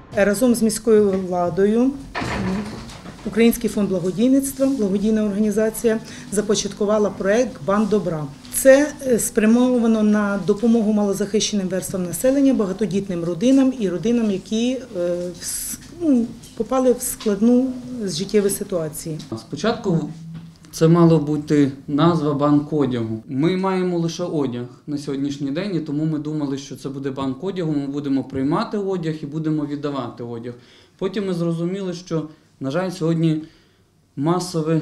Разом з міською владою Український фонд благодійництва, благодійна організація, започаткувала проєкт «Банк добра». Це спрямовано на допомогу малозахищеним верствам населення, багатодітним родинам і родинам, які попали в складну життєву ситуацію. Спочатку це мала бути назва «Банк одягу». Ми маємо лише одяг на сьогоднішній день, і тому ми думали, що це буде банк одягу, ми будемо приймати одяг і будемо віддавати одяг. Потім ми зрозуміли, що, на жаль, сьогодні масове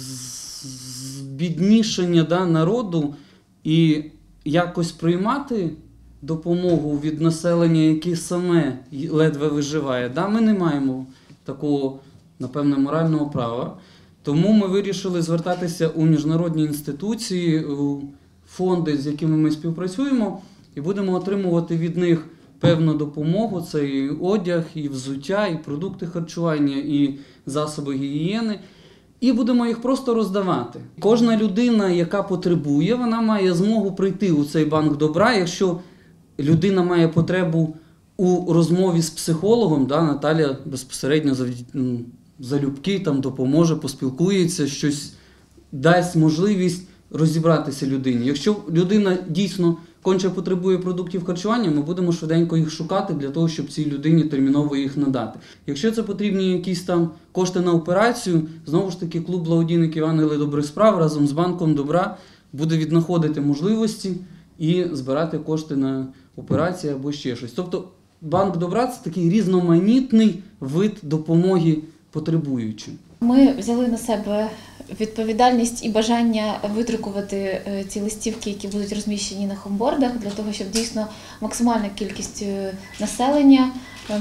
збіднішення народу і якось приймати допомогу від населення, яке саме ледве виживає. Ми не маємо такого, напевне, морального права. Тому ми вирішили звертатися у міжнародні інституції, у фонди, з якими ми співпрацюємо, і будемо отримувати від них певну допомогу. Це і одяг, і взуття, і продукти харчування, і засоби гігієни. І будемо їх просто роздавати. Кожна людина, яка потребує, вона має змогу прийти у цей банк добра. Якщо людина має потребу у розмові з психологом, Наталя безпосередньо залюбки допоможе, поспілкується, щось дасть можливість розібратися людині. Якщо людина дійсно конче потребує продуктів харчування, ми будемо швиденько їх шукати для того, щоб цій людині терміново їх надати. Якщо це потрібні якісь кошти на операцію, знову ж таки клуб благодійників «Ангели добрих справ» разом з банком добра буде віднаходити можливості і збирати кошти на операції або ще щось. Тобто банк добра – це такий різноманітний вид допомоги потребуючим. Ми взяли на себе відповідальність і бажання видрукувати ці листівки, які будуть розміщені на хомбордах, для того, щоб дійсно максимальна кількість населення,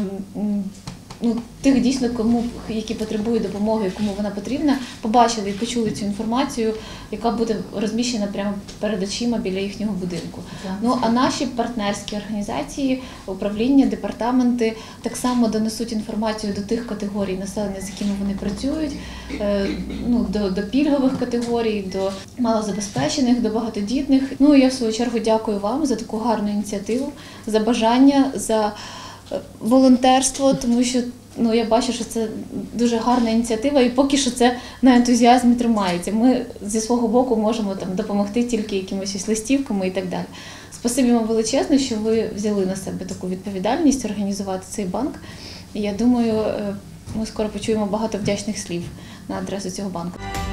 тих дійсно, які потребують допомоги, кому вона потрібна, побачили і почули цю інформацію, яка буде розміщена прямо перед очима біля їхнього будинку. А наші партнерські організації, управління, департаменти так само донесуть інформацію до тих категорій населення, з якими вони працюють, до пільгових категорій, до малозабезпечених, до багатодітних. Я в свою чергу дякую вам за таку гарну ініціативу, за бажання, за волонтерство, тому що я бачу, що це дуже гарна ініціатива і поки що це на ентузіазмі тримається. Ми зі свого боку можемо допомогти тільки якимось листівками і так далі. Спасибі вам величезне, що ви взяли на себе таку відповідальність організувати цей банк. І я думаю, ми скоро почуємо багато вдячних слів на адресу цього банку.